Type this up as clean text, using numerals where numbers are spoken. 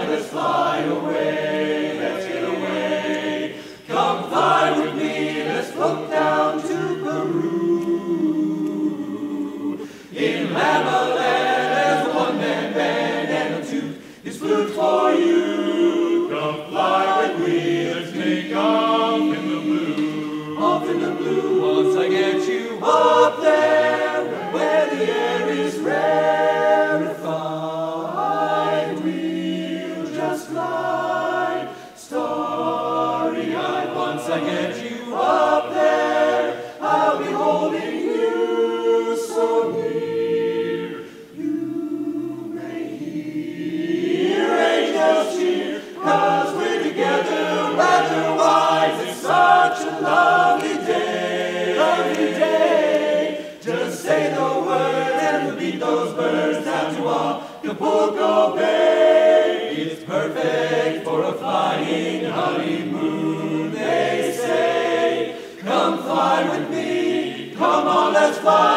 let's fly away, let's get away. Come fly with me, let's float down to Peru. In Lama Land, there's a one-man band and a toot is flute for you. Come fly with me, let's make off in the blue. Off in the blue, once I get you up there, where the air is rarefied, we'll just glide, starry-eyed. Once I get you up there, I'll be holding you so near. You may hear angels cheer, 'cause we're together weather-wise. It's such a lovely day, lovely day. Just say the word and we'll beat those birds down to Acapulco Bay. It's perfect for a flying honeymoon, they say. Come fly with me, come on, let's fly.